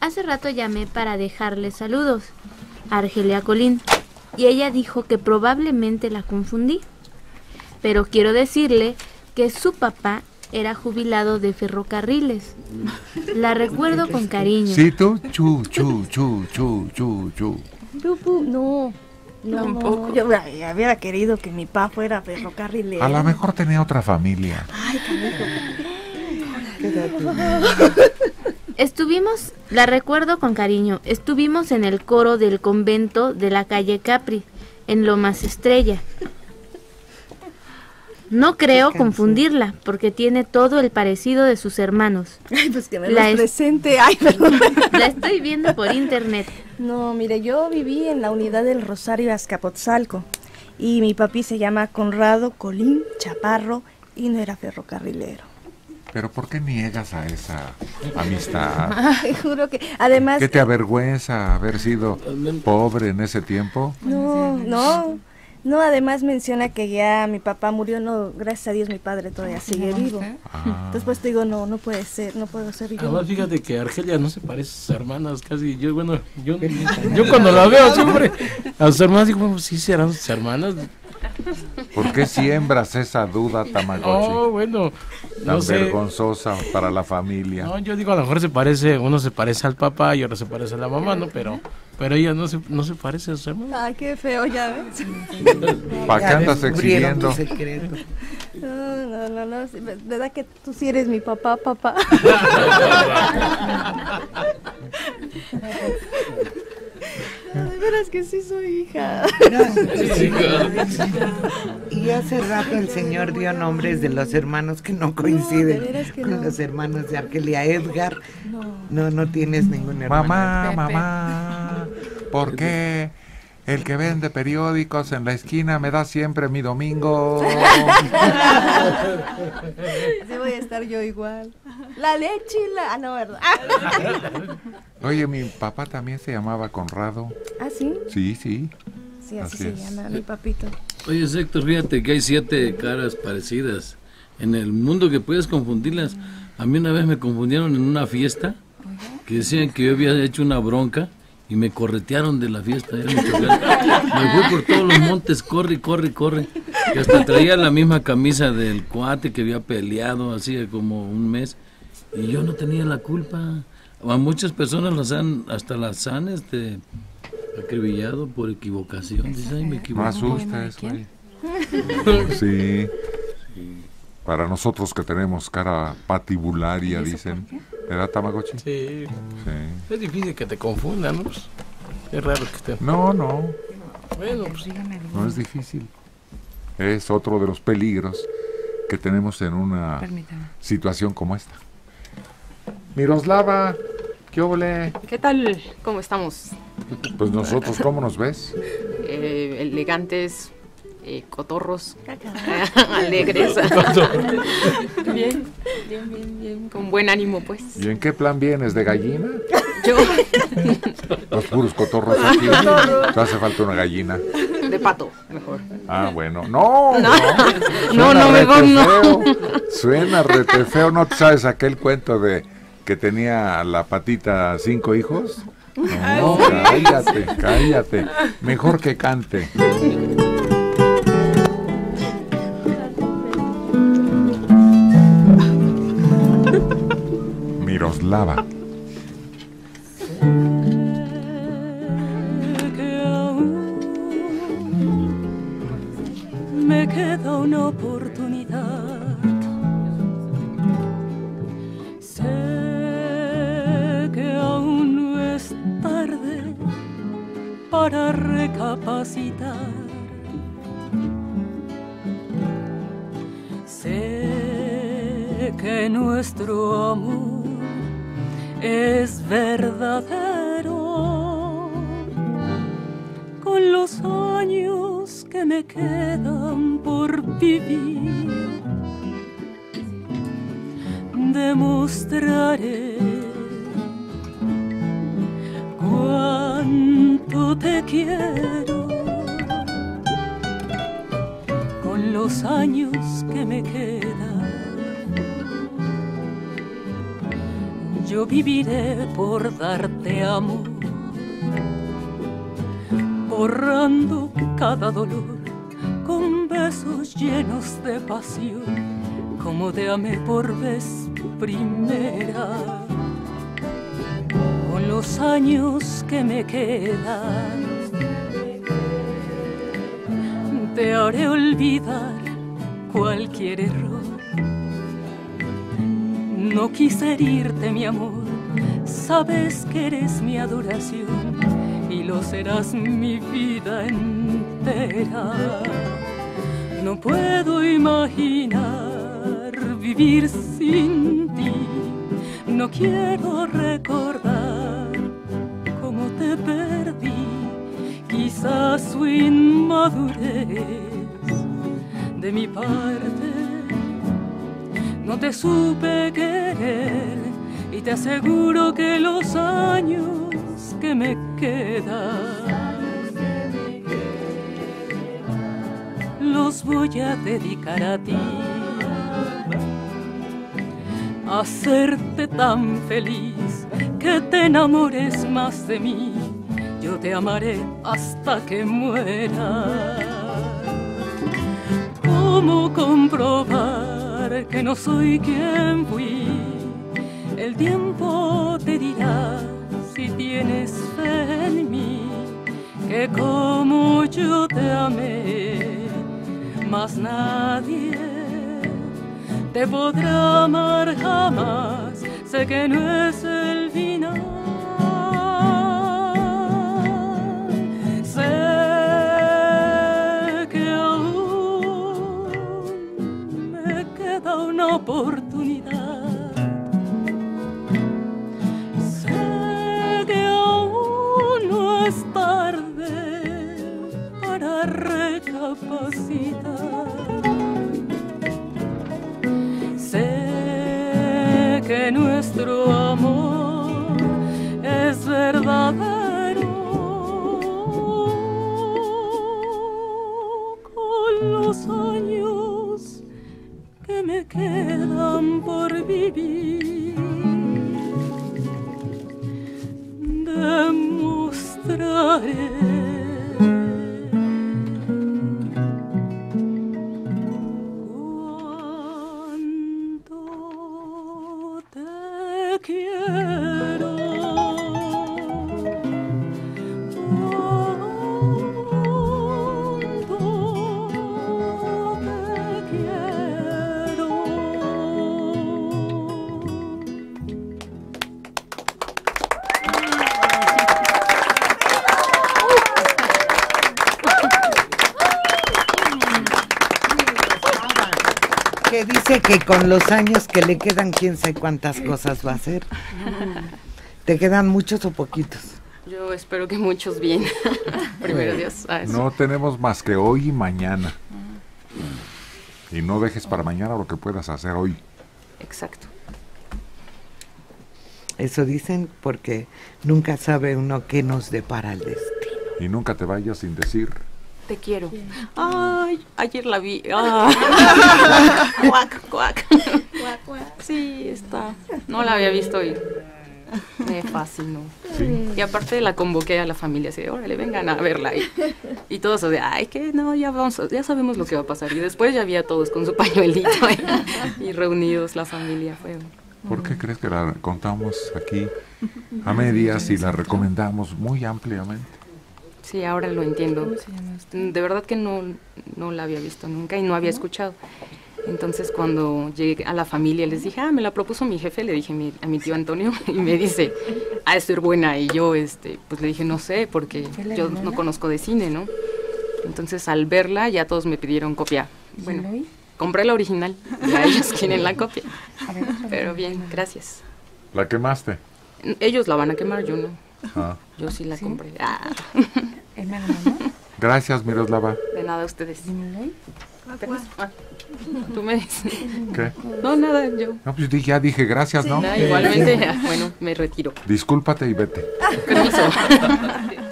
Hace rato llamé para dejarle saludos a Argelia Colín y ella dijo que probablemente la confundí. Pero quiero decirle que su papá era jubilado de ferrocarriles. La recuerdo con cariño. ¿Sí tú? Chu. No. Tampoco. Yo hubiera querido que mi papá fuera ferrocarrilero. A lo mejor tenía otra familia. Ay, La recuerdo con cariño. Estuvimos en el coro del convento de la calle Capri, en Lomas Estrella. No creo confundirla, porque tiene todo el parecido de sus hermanos. Ay, pues que me los presente. Ay, perdón. La estoy viendo por internet. No, mire, yo viví en la unidad del Rosario Azcapotzalco y mi papi se llama Conrado Colín Chaparro y no era ferrocarrilero. ¿Pero por qué niegas a esa amistad? Ay, juro que, además... ¿Qué te avergüenza haber sido pobre en ese tiempo? No, además menciona que ya mi papá murió, no, gracias a Dios mi padre todavía sigue vivo. Entonces pues te digo, no puede ser, no puedo ser yo. Además fíjate que Argelia no se parece a sus hermanas casi, yo cuando la veo siempre a sus hermanas digo, bueno, sí serán sus hermanas. ¿Por qué siembras esa duda, Tamagotchi? Oh, bueno, tan vergonzosa para la familia. No, yo digo, a lo mejor uno se parece al papá y otro se parece a la mamá, ¿no? Pero ella no se parece a sus hermanos. Ay, qué feo, ya ves. ¿Para qué andas exhibiendo? No, ¿verdad que tú sí eres mi papá? De veras que sí soy hija. Y hace rato el señor dio nombres de los hermanos que no coinciden con los hermanos de Argelia. Edgar, no tienes ningún hermano. Mamá, ¿por qué el que vende periódicos en la esquina me da siempre mi domingo? Así voy a estar yo igual. La leche y la... no, ¿verdad? Oye, mi papá también se llamaba Conrado. ¿Ah, sí? Sí. Sí, así se llama mi papito. Oye, Héctor, fíjate que hay 7 caras parecidas en el mundo que puedes confundirlas. A mí una vez me confundieron en una fiesta que decían que yo había hecho una bronca y me corretearon de la fiesta. Me fui por todos los montes, corre. Y hasta traía la misma camisa del cuate que había peleado hacía como un mes y yo no tenía la culpa. A muchas personas hasta las han acribillado por equivocación. Dice, ay, me equivoqué. No asustes, güey. Sí. Para nosotros que tenemos cara patibularia, dicen. ¿Verdad, Tamagotchi? Sí. Es difícil que te confundan, ¿no? Es raro que esté. No. Bueno, pues no es difícil. Es otro de los peligros que tenemos en una situación como esta. Miroslava, ¿qué ole? ¿Qué tal? ¿Cómo estamos? Pues nosotros, ¿cómo nos ves? Elegantes, cotorros, alegres. Bien, con buen ánimo, pues. ¿Y en qué plan vienes? ¿De gallina? Yo. Los puros cotorros aquí. Te hace falta una gallina. De pato, mejor. Ah, bueno. No, mejor no. Suena rete feo. ¿No te sabes aquel cuento de que tenía la patita 5 hijos? No, cállate. Mejor que cante. Miroslava. Me queda una oportunidad. Sé que aún no es tarde para recapacitar. Sé que nuestro amor es verdadero. Con los años que me quedan por vivir, demostraré cuánto te quiero. Con los años que me quedan, yo viviré por darte amor, borrando cada dolor con besos llenos de pasión, como te amé por vez primera. Con los años que me quedan, te haré olvidar cualquier error. No quise herirte, mi amor, sabes que eres mi adoración y lo serás mi vida entera. No puedo imaginar vivir sin ti, no quiero recordar cómo te perdí. Quizás su inmadurez de mi parte, no te supe querer y te aseguro que los años que me quedan los voy a dedicar a ti, a hacerte tan feliz que te enamores más de mí. Yo te amaré hasta que muera. ¿Cómo comprobar que no soy quien fui? El tiempo te dirá si tienes fe en mí, que como yo te amé, más nadie te podrá amar jamás. Sé que no es el final. Una oportunidad. Sé que aún no es tarde para recapacitar. Sé que nuestro amor es verdadero. Con los años que me quedan por vivir, demostraré cuánto te quiero. Que dice que con los años que le quedan, quién sabe cuántas cosas va a hacer. ¿Te quedan muchos o poquitos? Yo espero que muchos bien. Primero Dios. No tenemos más que hoy y mañana. Y no dejes para mañana lo que puedas hacer hoy. Exacto. Eso dicen porque nunca sabe uno qué nos depara el destino. Y nunca te vayas sin decir: te quiero. Ay, ayer la vi. Ah. Cuac, cuac. Sí, está. No la había visto y me fascinó. ¿Sí? Y aparte la convoqué a la familia, así de, órale, vengan a verla. Y todos de, ay, que no, ya sabemos lo que va a pasar. Y después ya había todos con su pañuelito y reunidos la familia. Fue. ¿Por qué crees que la contamos aquí a medias y la recomendamos muy ampliamente? Sí, ahora lo entiendo. De verdad que no la había visto nunca y no había escuchado. Entonces cuando llegué a la familia les dije, me la propuso mi jefe, le dije a mi tío Antonio y me dice, a ser buena. Y yo pues le dije, no sé, porque yo no conozco de cine, ¿no? Entonces al verla ya todos me pidieron copia. Bueno, compré la original y a ellos quieren la copia. Pero bien, gracias. ¿La quemaste? Ellos la van a quemar, yo no. Ah. Yo sí la compré. Gracias, Miroslava. De nada, a ustedes. Tú me dices. ¿Qué? No, nada, yo. No, pues ya dije gracias, ¿no? Igualmente, bueno, me retiro. Discúlpate y vete. Permiso.